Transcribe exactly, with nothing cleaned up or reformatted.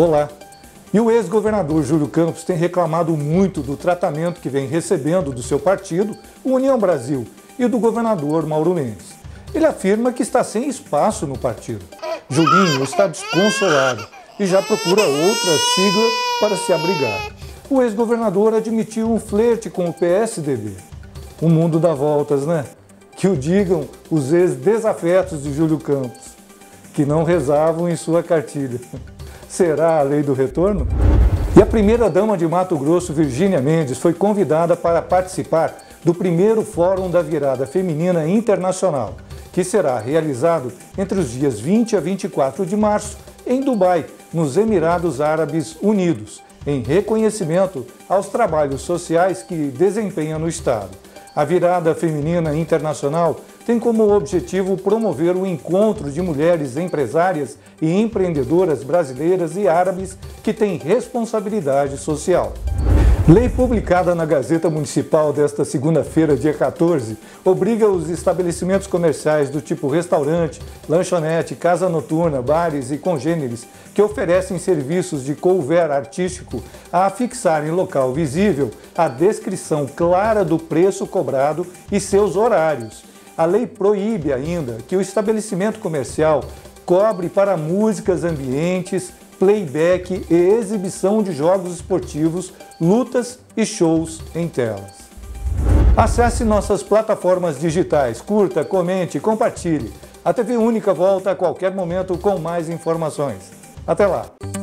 Olá! E o ex-governador Júlio Campos tem reclamado muito do tratamento que vem recebendo do seu partido, o União Brasil, e do governador Mauro Mendes. Ele afirma que está sem espaço no partido. Julinho está desconsolado e já procura outra sigla para se abrigar. O ex-governador admitiu um flerte com o P S D B. O mundo dá voltas, né? Que o digam os ex-desafetos de Júlio Campos, que não rezavam em sua cartilha. Será a lei do retorno? E a primeira-dama de Mato Grosso, Virgínia Mendes, foi convidada para participar do primeiro Fórum da Virada Feminina Internacional, que será realizado entre os dias vinte a vinte e quatro de março, em Dubai, nos Emirados Árabes Unidos, em reconhecimento aos trabalhos sociais que desempenha no Estado. A Virada Feminina Internacional tem como objetivo promover o encontro de mulheres empresárias e empreendedoras brasileiras e árabes que têm responsabilidade social. Lei publicada na Gazeta Municipal desta segunda-feira, dia quatorze, obriga os estabelecimentos comerciais do tipo restaurante, lanchonete, casa noturna, bares e congêneres que oferecem serviços de couvert artístico a fixar em local visível a descrição clara do preço cobrado e seus horários. A lei proíbe ainda que o estabelecimento comercial cobre para músicas ambientes, playback e exibição de jogos esportivos, lutas e shows em telas. Acesse nossas plataformas digitais, curta, comente, compartilhe. A T V Única volta a qualquer momento com mais informações. Até lá!